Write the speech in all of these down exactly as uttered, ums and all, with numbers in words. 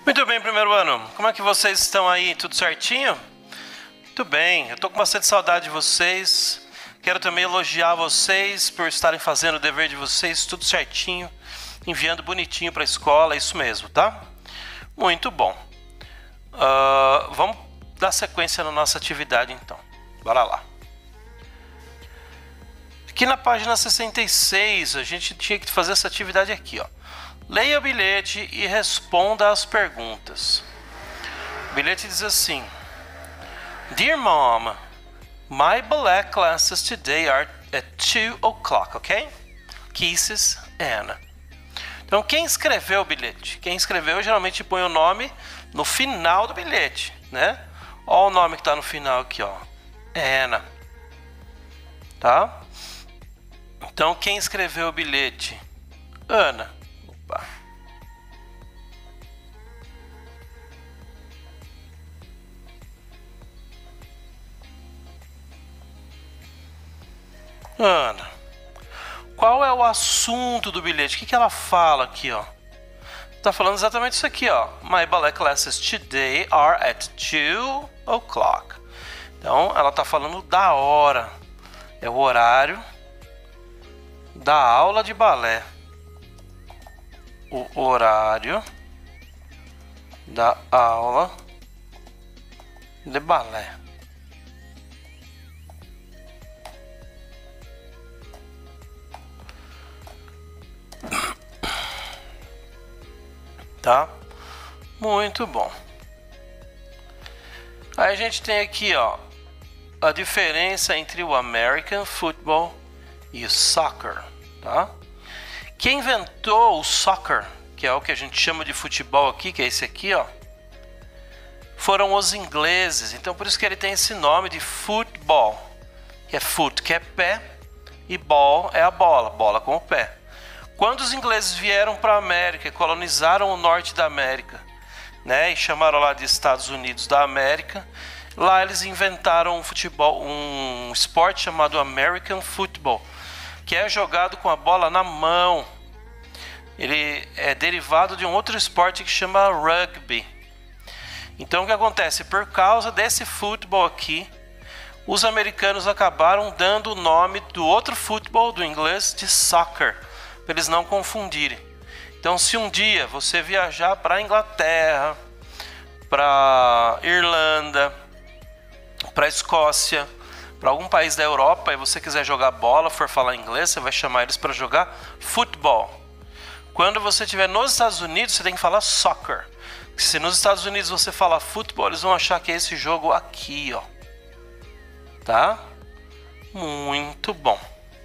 Muito bem, primeiro ano. Como é que vocês estão aí? Tudo certinho? Muito bem. Eu tô com bastante saudade de vocês. Quero também elogiar vocês por estarem fazendo o dever de vocês, tudo certinho, enviando bonitinho para a escola, é isso mesmo, tá? Muito bom. Uh, vamos dar sequência na nossa atividade, então. Bora lá. Aqui na página sessenta e seis, a gente tinha que fazer essa atividade aqui, ó. Leia o bilhete e responda às perguntas. O bilhete diz assim: Dear Mom, my ballet classes today are at two o'clock, ok? Kisses, Anna. Então, quem escreveu o bilhete? Quem escreveu geralmente põe o nome no final do bilhete, né? Olha o nome que está no final aqui, ó. Anna. Tá? Então, quem escreveu o bilhete? Ana. Opa. Ana. Qual é o assunto do bilhete? O que, que ela fala aqui, ó? Tá falando exatamente isso aqui, ó. My ballet classes today are at two o'clock. Então, ela tá falando da hora. É o horário da aula de balé. O horário da aula de balé. Tá? Muito bom. Aí a gente tem aqui, ó, a diferença entre o American Football e o Soccer, tá? Quem inventou o Soccer, que é o que a gente chama de futebol aqui, que é esse aqui, ó, foram os ingleses. Então por isso que ele tem esse nome de football, que é foot, que é pé, e ball é a bola, bola com o pé. Quando os ingleses vieram para a América e colonizaram o norte da América, né, e chamaram lá de Estados Unidos da América, lá eles inventaram um futebol, um esporte chamado American Football, que é jogado com a bola na mão. Ele é derivado de um outro esporte que chama rugby. Então o que acontece? Por causa desse futebol aqui, os americanos acabaram dando o nome do outro futebol do inglês de soccer, para eles não confundirem. Então, se um dia você viajar para a Inglaterra, para Irlanda, para a Escócia, para algum país da Europa, e você quiser jogar bola, for falar inglês, você vai chamar eles para jogar futebol. Quando você estiver nos Estados Unidos, você tem que falar soccer. Se nos Estados Unidos você falar futebol, eles vão achar que é esse jogo aqui, ó. Tá? Muito bom.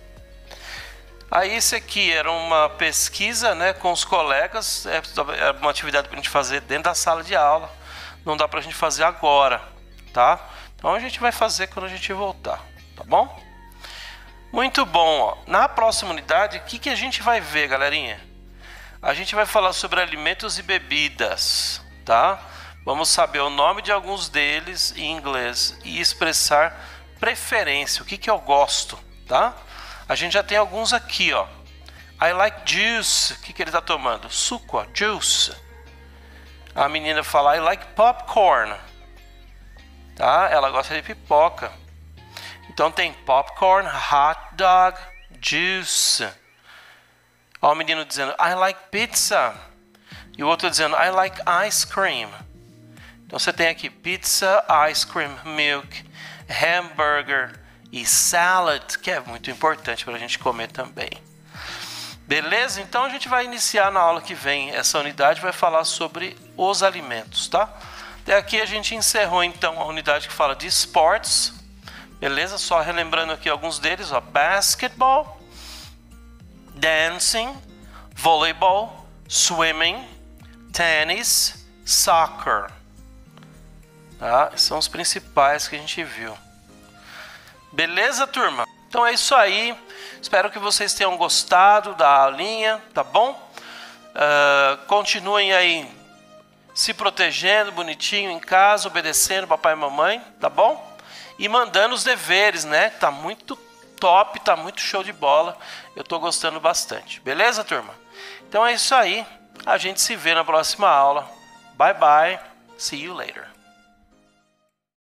Aí esse aqui era uma pesquisa, né, com os colegas, é uma atividade para a gente fazer dentro da sala de aula, não dá para a gente fazer agora, tá? Então a gente vai fazer quando a gente voltar, tá bom? Muito bom, ó. Na próxima unidade, o que, que a gente vai ver, galerinha? A gente vai falar sobre alimentos e bebidas, tá? Vamos saber o nome de alguns deles em inglês e expressar preferência, o que, que eu gosto, tá? A gente já tem alguns aqui, ó. I like juice. O que, que ele está tomando? Suco, ó. Juice. A menina fala I like popcorn. Tá? Ela gosta de pipoca. Então tem popcorn, hot dog, juice. Ó, o menino dizendo I like pizza. E o outro dizendo I like ice cream. Então você tem aqui pizza, ice cream, milk, hamburger e salad, que é muito importante para a gente comer também. Beleza? Então a gente vai iniciar na aula que vem. Essa unidade vai falar sobre os alimentos, tá? Até aqui a gente encerrou então a unidade que fala de esportes. Beleza? Só relembrando aqui alguns deles, ó. Basketball, dancing, voleibol, swimming, tênis, soccer. Tá? São os principais que a gente viu. Beleza, turma? Então é isso aí. Espero que vocês tenham gostado da aulinha, tá bom? Uh, continuem aí se protegendo bonitinho em casa, obedecendo papai e mamãe, tá bom? E mandando os deveres, né? Tá muito top, tá muito show de bola. Eu tô gostando bastante. Beleza, turma? Então é isso aí. A gente se vê na próxima aula. Bye bye. See you later.